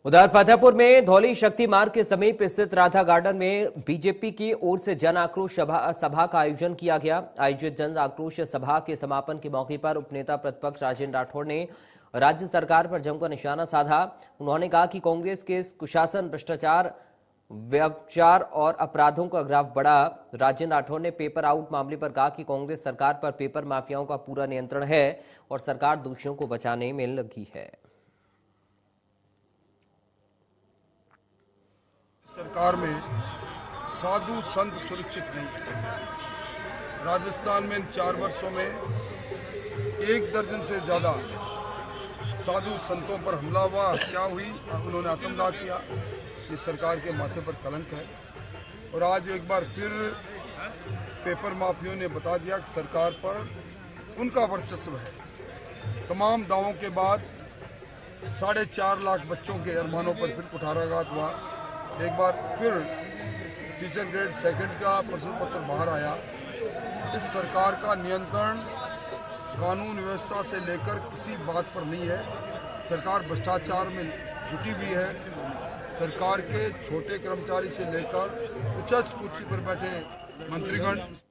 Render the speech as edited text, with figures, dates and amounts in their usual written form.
उधर फतेहपुर में धौली शक्ति मार्ग के समीप स्थित राधा गार्डन में बीजेपी की ओर से जन आक्रोश सभा का आयोजन किया गया। आयोजित जन आक्रोश सभा के समापन के मौके पर उपनेता प्रतिपक्ष राजेंद्र राठौड़ ने राज्य सरकार पर जमकर निशाना साधा। उन्होंने कहा कि कांग्रेस के कुशासन, भ्रष्टाचार, व्यभिचार और अपराधों का ग्राफ बढ़ा। राजेंद्र राठौड़ ने पेपर आउट मामले पर कहा कि कांग्रेस सरकार पर पेपर माफियाओं का पूरा नियंत्रण है और सरकार दोषियों को बचाने में लगी है। सरकार में साधु संत सुरक्षित नहीं। राजस्थान में इन 4 वर्षों में 1 दर्जन से ज़्यादा साधु संतों पर हमला हुआ, हत्या हुई, उन्होंने आत्मदाह किया। ये सरकार के माथे पर कलंक है। और आज एक बार फिर पेपर माफियों ने बता दिया कि सरकार पर उनका वर्चस्व है। तमाम दावों के बाद 4.5 लाख बच्चों के अरमानों पर फिर कुठाराघात हुआ। एक बार फिर टीचर ग्रेड 2 का प्रश्न पत्र बाहर आया। इस सरकार का नियंत्रण कानून व्यवस्था से लेकर किसी बात पर नहीं है। सरकार भ्रष्टाचार में जुटी हुई है। सरकार के छोटे कर्मचारी से लेकर उच्च कुर्सी पर बैठे मंत्रीगण